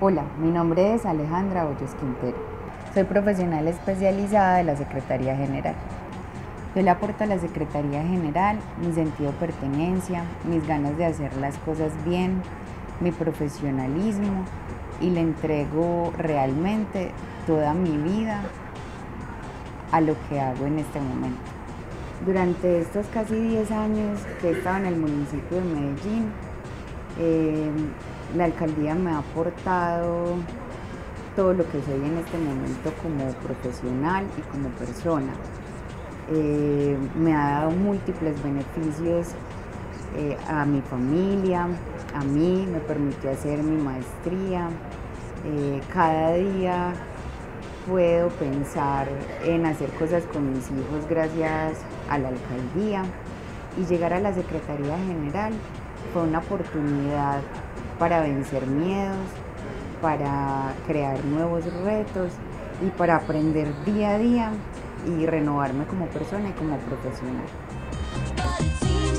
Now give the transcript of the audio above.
Hola, mi nombre es Alejandra Hoyos Quintero. Soy profesional especializada de la Secretaría General. Yo le aporto a la Secretaría General mi sentido de pertenencia, mis ganas de hacer las cosas bien, mi profesionalismo y le entrego realmente toda mi vida a lo que hago en este momento. Durante estos casi 10 años que he estado en el municipio de Medellín, la alcaldía me ha aportado todo lo que soy en este momento como profesional y como persona. Me ha dado múltiples beneficios a mi familia, a mí, me permitió hacer mi maestría. Cada día puedo pensar en hacer cosas con mis hijos gracias a la alcaldía, y llegar a la Secretaría General fue una oportunidad para vencer miedos, para crear nuevos retos y para aprender día a día y renovarme como persona y como profesional.